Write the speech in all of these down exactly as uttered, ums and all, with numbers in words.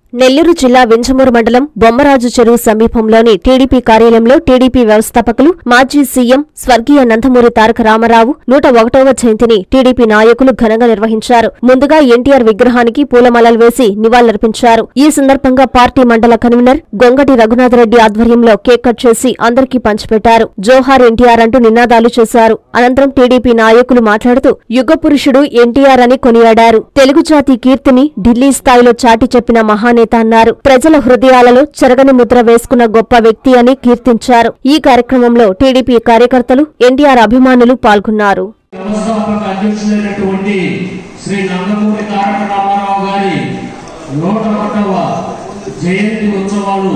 నెల్లూరు జిల్లా వింజమూరు మండలం బొమ్మరాజు చెరువు సమీపంలోని టీడీపీ కార్యాలయంలో టీడీపీ వ్యవస్థాపకులు మాజీ సీఎం స్వర్గీయ నందమూరి తారక రామారావు నూట ఒకటవ జయంతిని టీడీపీ నాయకులు ఘనంగా నిర్వహించారు. ముందుగా ఎన్టీఆర్ విగ్రహానికి పూలమాలలు వేసి నివాళులర్పించారు. ఈ సందర్భంగా పార్టీ మండల కన్వీనర్ గొంగటి రఘునాథరెడ్డి ఆధ్వర్యంలో కేక్ కట్ చేసి అందరికీ పంచిపెట్టారు. జోహార్ ఎన్టీఆర్ అంటూ నినాదాలు చేశారు. అనంతరం టీడీపీ నాయకులు మాట్లాడుతూ యుగపురుషుడు ఎన్టీఆర్ అని కొనియాడారు. తెలుగు జాతి కీర్తిని ఢిల్లీ స్థాయిలో చాటి చెప్పిన మహానేత అన్నారు. ప్రజల హృదయాలలో చెరగని ముద్ర వేసుకున్న గొప్ప వ్యక్తి అని కీర్తించారు. ఈ కార్యక్రమంలో టీడీపీ కార్యకర్తలు, ఎన్టీఆర్ అభిమానులు పాల్గొన్నారు. వ్యవస్థాపక అధ్యక్షులైనటువంటి శ్రీ నందమూరి తారక రామారావు గారి నూట ఒకటవ జయంతి ఉత్సవాలు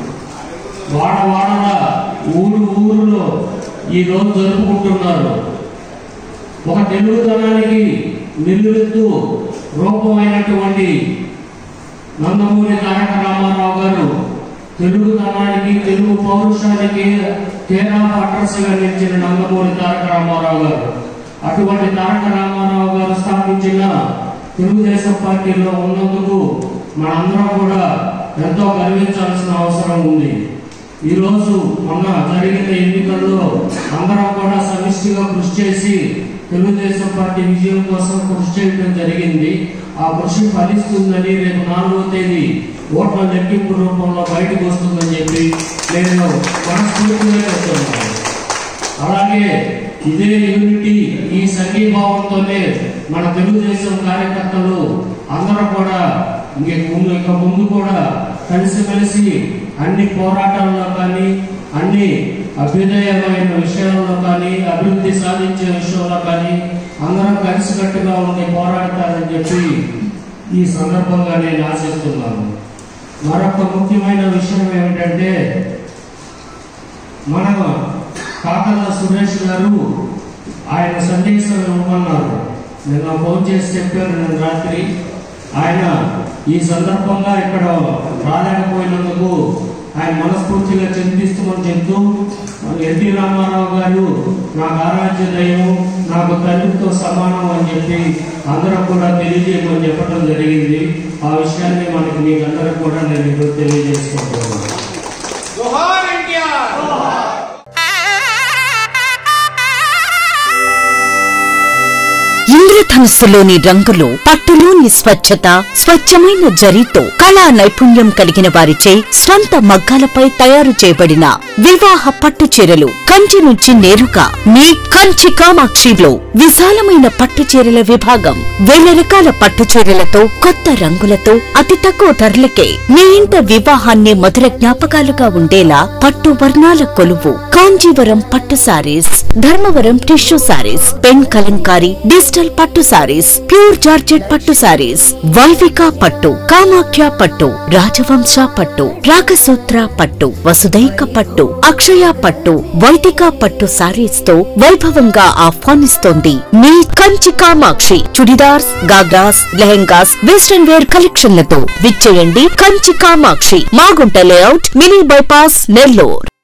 వాడవాడల ఊరు ఊరులో ఈ రోజు జరుపుకుంటున్నారు. ఒక తెలుగుతనానికి నిలువెత్తు రూపమైనటువంటి నందమూరి తారక రామారావు గారు తెలుగుతనానికి, తెలుగు పౌరుషానికి కేరా పట్రస్గా నిలిచిన నందమూరి తారక రామారావు గారు. అటువంటి తారక రామారావు గారు స్థాపించిన తెలుగుదేశం పార్టీలో ఉన్నందుకు మనందరం కూడా ఎంతో గర్వించాల్సిన అవసరం ఉంది. ఈరోజు మొన్న జరిగిన ఎన్నికల్లో అందరం కూడా సమిష్టిగా కృషి చేసి తెలుగుదేశం పార్టీ విజయం కోసం కృషి చేయడం జరిగింది. ఆ కృషి ఫలిస్తుందని రేపు నాలుగో తేదీ ఓట్ల లెక్కింపు రూపంలో బయటకు వస్తుందని చెప్పి నేను మనస్ఫూర్తిగా చెప్తున్నాను. అలాగే ఇదే యూనిటీ, ఈ సంఘీభావంతోనే మన తెలుగుదేశం కార్యకర్తలు అందరూ కూడా ఇక ముందు కూడా కలిసిమెలిసి అన్ని పోరాటాల్లో కానీ, అన్ని అభ్యుదయమైన విషయాల్లో కానీ, అభివృద్ధి సాధించే విషయంలో కానీ అందరం కలిసికట్టుగా ఉండి పోరాడతారని చెప్పి ఈ సందర్భంగా నేను ఆశిస్తున్నాను. మరొక ముఖ్యమైన విషయం ఏమిటంటే, మన కాకల సురేష్ గారు ఆయన సందేశం ఇవ్వమన్నారు. నిన్న ఫోన్ చేసి చెప్పారు నేను రాత్రి. ఆయన ఈ సందర్భంగా ఇక్కడ రాలేకపోయినందుకు ఆయన మనస్ఫూర్తిగా చింతిస్తామని చెప్తూ, ఎన్టీ రామారావు గారు నాకు ఆరాధ్య దైవం, నాకు తండ్రితో సమానం అని చెప్పి అందరూ కూడా తెలియజేయమని చెప్పడం జరిగింది. ఆ విషయాన్ని మనకి మీకు అందరూ కూడా నేను ఇప్పుడు తెలియజేసుకుంటున్నాను. ఇంద్రధనుస్సులోని రంగులు, పట్టులోని స్వచ్ఛత, స్వచ్ఛమైన జరీతో కళా నైపుణ్యం కలిగిన వారిచే స్వంత మగ్గాలపై తయారు చేయబడిన వివాహ పట్టు చీరలు కంచి నుంచి నేరుగా మీ కంచి కామాక్షిలో విశాలమైన పట్టు చీరల విభాగం. వేల రకాల పట్టు చీరలతో, కొత్త రంగులతో, అతి తక్కువ ధరలకే మీ ఇంట వివాహాన్ని మధుర జ్ఞాపకాలుగా ఉండేలా పట్టు వర్ణాల కొలువు కాంజీవరం పట్టు sarees, Dharmavaram tissue sarees, pen Kalamkari, digital పట్టు సారీస్, ప్యూర్ జార్జెట్ పట్టు సారీస్, వైవిక పట్టు, కామాఖ్య పట్టు, రాజవంశ పట్టు, రాగసూత్ర పట్టు, వసుదైక పట్టు, అక్షయ పట్టు, వైదిక పట్టు సారీస్ తో వైభవంగా ఆహ్వానిస్తోంది మీ కంచి కామాక్షి. చుడిదార్స్, గాగ్రాస్, లెహెంగాస్, వెస్టర్న్ వేర్ కలెక్షన్లతో విచ్చేయండి Kanchi Kamakshi, Magunta layout, mini bypass, Nellore.